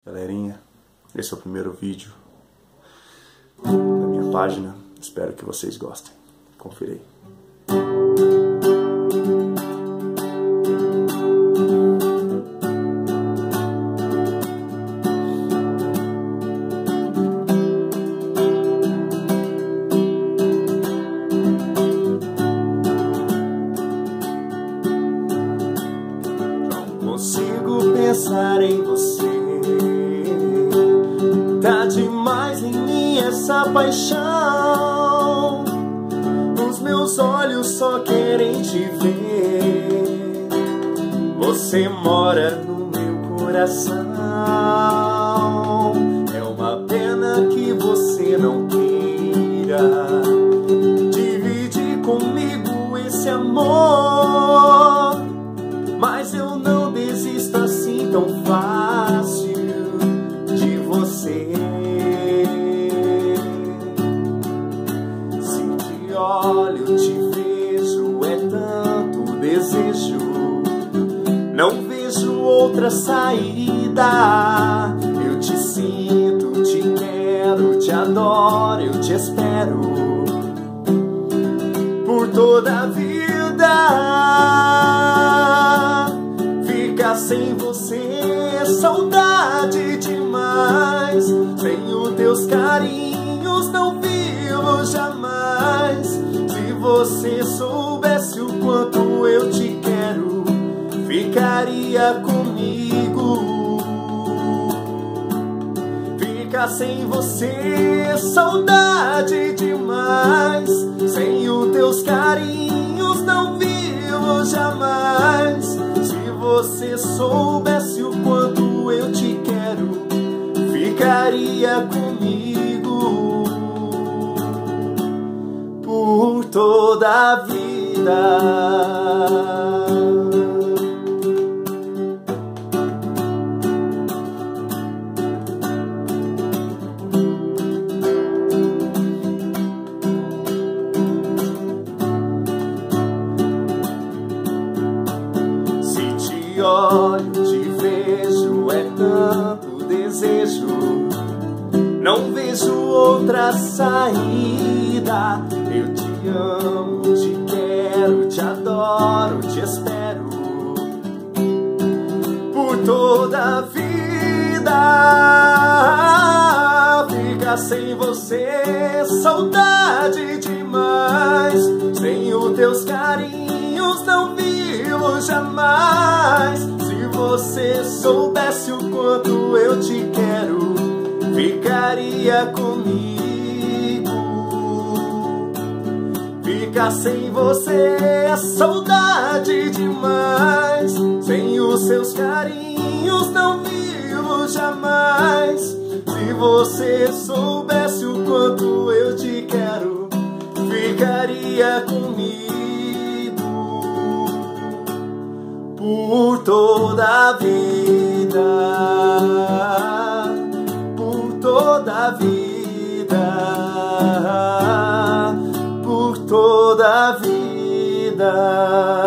Galerinha, esse é o primeiro vídeo da minha página, espero que vocês gostem. Confira aí. Consigo pensar em você. Tá demais em mim essa paixão. Os meus olhos só querem te ver. Você mora no meu coração. É uma pena que você não queira dividir comigo esse amor, mas eu não desisto assim tão fácil de você. Se te olho, te vejo, é tanto desejo, não vejo outra saída. Eu te sinto, te quero, te adoro, eu te espero por toda a vida. Sem você é saudade demais. Sem os teus carinhos não vivo jamais. Se você soubesse o quanto eu te quero, ficaria comigo. Ficar sem você é saudade demais. Sem os teus carinhos não vivo jamais. Se você soubesse o quanto eu te quero, ficaria comigo por toda a vida. Olho, te vejo, é tanto desejo, não vejo outra saída. Eu te amo, te quero, te adoro, te espero por toda a vida. Ficar sem você, saudade demais. Sem os teus carinhos não vivo jamais. Se você soubesse o quanto eu te quero, ficaria comigo. Ficar sem você é saudade demais. Sem os seus carinhos não vivo jamais. Se você soubesse o quanto eu te quero, ficaria comigo por toda a vida, por toda a vida, por toda a vida.